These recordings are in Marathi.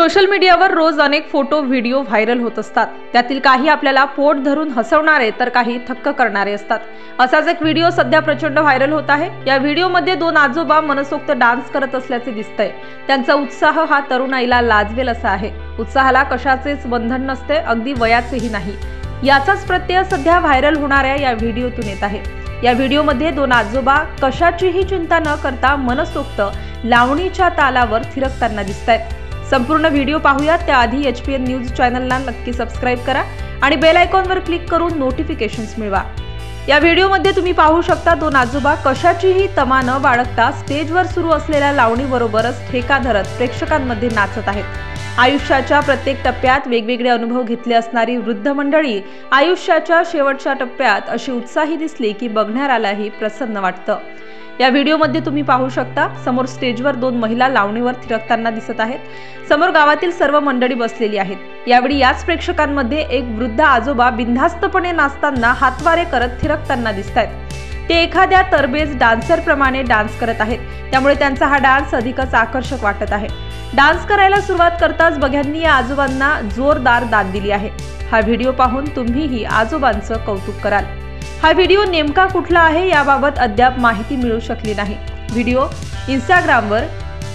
सोशल मीडियावर रोज अनेक फोटो व्हिडिओ व्हायरल होत असतात। त्यातील काही आपल्याला पोट धरून हसवणारे तर काही थक्क करणारे असतात। असाच एक व्हिडिओ सध्या प्रचंड व्हायरल होत आहे। या व्हिडिओमध्ये दोन आजोबा मनसोक्त डान्स करत असल्याचे दिसतंय। त्यांचा उत्साह हा तरुणाईला लाजवेल असा आहे। उत्साहाला कशाचेच बंधन नसते, अगदी वयाचेही नाही। याचाच प्रत्यय सध्या व्हायरल होणाऱ्या या व्हिडिओतून येत आहे। या व्हिडिओमध्ये दोन आजोबा कशाचीही चिंता न करता मनसोक्त लावणीच्या तालावर थिरकताना दिसतायत। संपूर्ण व्हिडिओ पाहूया त्याआधी HPN न्यूज चॅनलला नक्की सबस्क्राइब करा आणि बेल आयकॉनवर क्लिक करून नोटिफिकेशन्स मिळवा। या व्हिडिओमध्ये तुम्ही पाहू शकता दोन आजोबा कशाचीही तमा न बाळगता स्टेजवर सुरू असलेल्या लावणीबरोबरच ठेका धरत प्रेक्षकांमध्ये नाचत आहेत। आयुष्याच्या प्रत्येक टप्प्यात वेगवेगळे अनुभव घेतले असणारी वृद्ध मंडळी आयुष्याच्या शेवटच्या टप्प्यात अशी उत्साही दिसली की बघणाऱ्यालाही प्रसन्न वाटतं। या व्हिडिओमध्ये तुम्ही पाहू शकता समोर स्टेजवर दोन महिला लावणीवर थिरकताना दिसत आहेत। समोर गावातील सर्व मंडळी बसलेली आहेत। यावेळी याच प्रेक्षकांमध्ये एक वृद्ध आजोबा बिनधास्तपणे नाचताना हातवारे करत थिरकताना दिसतायत। ते एखाद्या तरबेज डान्सर प्रमाणे डान्स करत आहेत, त्यामुळे त्यांचा हा डान्स अधिकच आकर्षक वाटत आहे। डान्स करायला सुरुवात करताच बघ्यांनी या आजोबांना जोरदार दाद दिली आहे। हा व्हिडिओ पाहून तुम्हीही आजोबांचं कौतुक कराल। हा व्हिडिओ नेमका कुठला आहे याबाबत अद्याप माहिती मिळू शकली नाही। व्हिडिओ इंस्टाग्रामवर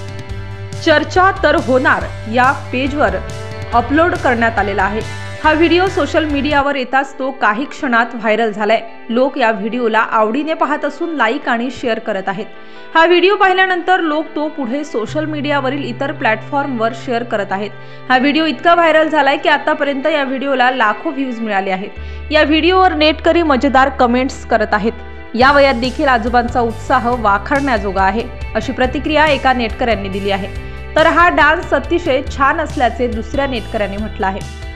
चर्चा तर होणार या पेजवर अपलोड करण्यात आलेला आहे। हा व्हिडिओ सोशल मीडियावर येताच तो काही क्षणात व्हायरल झालाय। लोक या व्हिडिओला आवडीने पाहत असून लाईक आणि शेअर करत आहेत। हा व्हिडिओ पाहिल्यानंतर लोक तो पुढे सोशल मीडियावरील इतर प्लॅटफॉर्मवर शेअर करत आहेत। हा व्हिडिओ इतका व्हायरल झालाय की आतापर्यंत या व्हिडिओला लाखो व्ह्यूज मिळाले आहेत। या व्हिडिओवर नेटकरी मजेदार कमेंट्स करत आहेत। या वयात देखील आजोबांचा उत्साह वाखाणण्याजोगा आहे, अशी प्रतिक्रिया एका नेटकऱ्यांनी दिली आहे। तर हा डान्स अतिशय छान असल्याचे दुसऱ्या नेटकऱ्यांनी म्हटलं आहे।